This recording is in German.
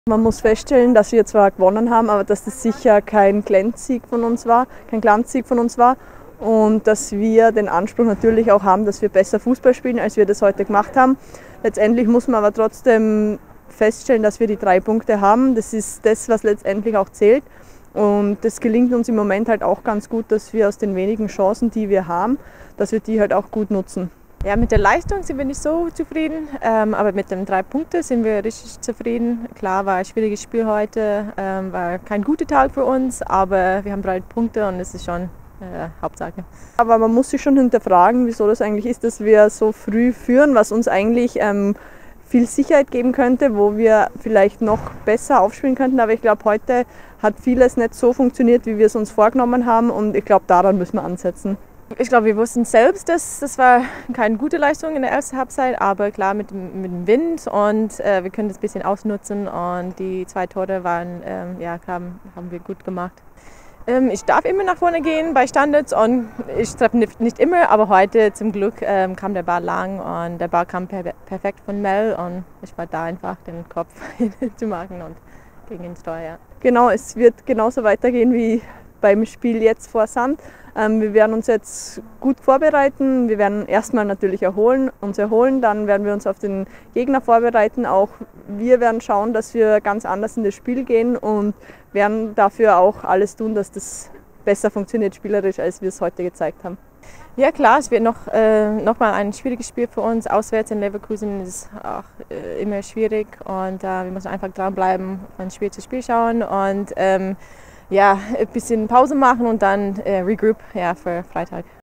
Man muss feststellen, dass wir zwar gewonnen haben, aber dass das sicher kein Glanzsieg von uns war, und dass wir den Anspruch natürlich auch haben, dass wir besser Fußball spielen, als wir das heute gemacht haben. Letztendlich muss man aber trotzdem feststellen, dass wir die 3 Punkte haben. Das ist das, was letztendlich auch zählt. Und das gelingt uns im Moment halt auch ganz gut, dass wir aus den wenigen Chancen, die wir haben, dass wir die halt auch gut nutzen. Ja, mit der Leistung sind wir nicht so zufrieden, aber mit den 3 Punkten sind wir richtig zufrieden. Klar, war ein schwieriges Spiel heute, war kein guter Tag für uns, aber wir haben 3 Punkte und das ist schon Hauptsache. Aber man muss sich schon hinterfragen, wieso das eigentlich ist, dass wir so früh führen, was uns eigentlich viel Sicherheit geben könnte, wo wir vielleicht noch besser aufspielen könnten. Aber ich glaube, heute hat vieles nicht so funktioniert, wie wir es uns vorgenommen haben, und ich glaube, daran müssen wir ansetzen. Ich glaube, wir wussten selbst, dass das war keine gute Leistung in der ersten Halbzeit, aber klar mit dem Wind, und wir können das ein bisschen ausnutzen, und die 2 Tore waren, klar, haben wir gut gemacht. Ich darf immer nach vorne gehen bei Standards, und ich treffe nicht immer, aber heute zum Glück kam der Ball lang und der Ball kam perfekt von Mel, und ich war da einfach, den Kopf zu machen und ging ins Tor. Ja. Genau, es wird genauso weitergehen wie beim Spiel jetzt vor Sand. Wir werden uns jetzt gut vorbereiten. Wir werden erstmal natürlich uns erholen, dann werden wir uns auf den Gegner vorbereiten. Auch wir werden schauen, dass wir ganz anders in das Spiel gehen, und werden dafür auch alles tun, dass das besser funktioniert spielerisch, als wir es heute gezeigt haben. Ja klar, es wird noch mal ein schwieriges Spiel für uns. Auswärts in Leverkusen ist auch immer schwierig, und wir müssen einfach dranbleiben, von Spiel zu Spiel schauen und ein bisschen Pause machen und dann regroup für Freitag.